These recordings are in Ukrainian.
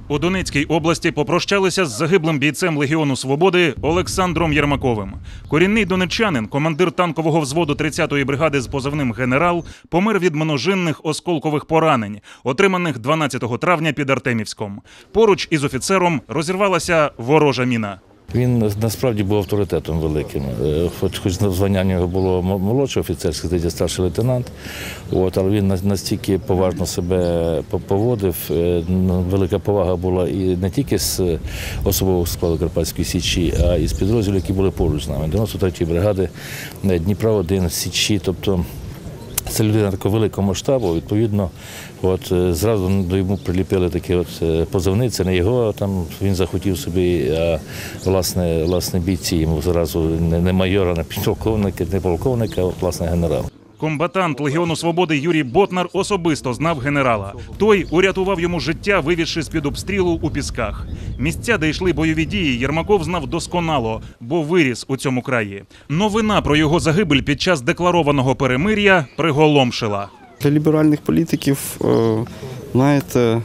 У Донецькій області попрощалися з загиблим бійцем Легіону Свободи Олександром Єрмаковим. Корінний донеччанин, командир танкового взводу 30-ї бригади з позивним «Генерал», помер від множинних осколкових поранень, отриманих 12 травня під Артемівськом. Поруч із офіцером розірвалася ворожа міна. Він насправді був авторитетом великим. Хоч звання в нього було молодший офіцерський, здається, старший лейтенант, але він настільки поважно себе поводив. Велика повага була і не тільки з особового складу Карпатської Січі, а й з підрозділів, які були поруч з нами. 93-ї бригади, Дніпро-1, Січі, тобто це людина такого великого масштабу, відповідно, зразу до йому приліпили такі позивні, це не його, там він захотів собі, а власне бійці йому зразу не майора, не підполковника, не полковника, а власне генерал. Комбатант Легіону Свободи Юрій Ботнар особисто знав генерала. Той урятував йому життя, вивізши з-під обстрілу у Пісках. Місця, де йшли бойові дії, Єрмаков знав досконало, бо виріс у цьому краї. Новина про його загибель під час декларованого перемир'я приголомшила. Для ліберальних політиків, знаєте,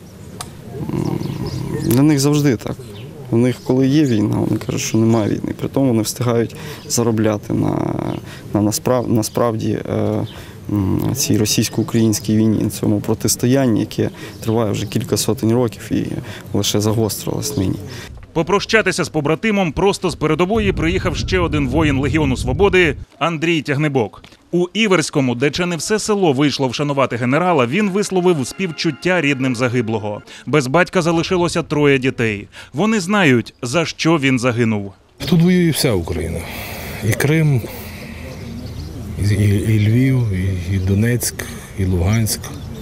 для них завжди так. У них, коли є війна, вони кажуть, що немає війни. При тому вони встигають заробляти насправді цій російсько-українській війні, цьому протистоянні, яке триває вже кілька сотень років і лише загострилось нині. Попрощатися з побратимом просто з передової приїхав ще один воїн Легіону Свободи – Андрій Тягнебок. У Іверському, де чи не все село вийшло вшанувати генерала, він висловив співчуття рідним загиблого. Без батька залишилося 3 дітей. Вони знають, за що він загинув. Тут воює вся Україна. І Крим, і Львів, і Донецьк, і Луганськ.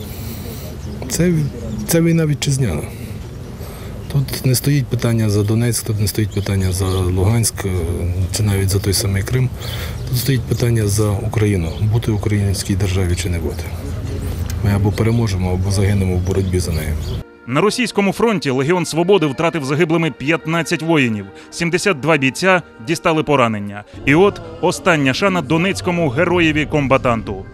Це війна вітчизняна. Тут не стоїть питання за Донецьк, тут не стоїть питання за Луганськ, чи навіть за той самий Крим. Тут стоїть питання за Україну, бути в українській державі чи не бути. Ми або переможемо, або загинемо в боротьбі за нею. На російському фронті Легіон Свободи втратив загиблими 15 воїнів, 72 бійця дістали поранення. І от остання шана донецькому героєві-комбатанту.